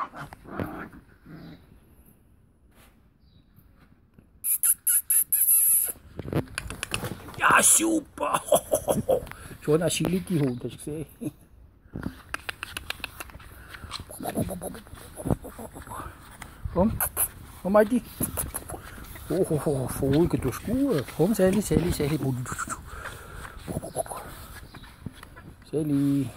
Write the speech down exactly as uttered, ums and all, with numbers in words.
Ja, super! Schon Agility-Hund, hast du gesehen? Komm, komm mal die. Oh, oh, oh, Folge, du bist gut. Komm, Seli, Seli, Seli. Seli.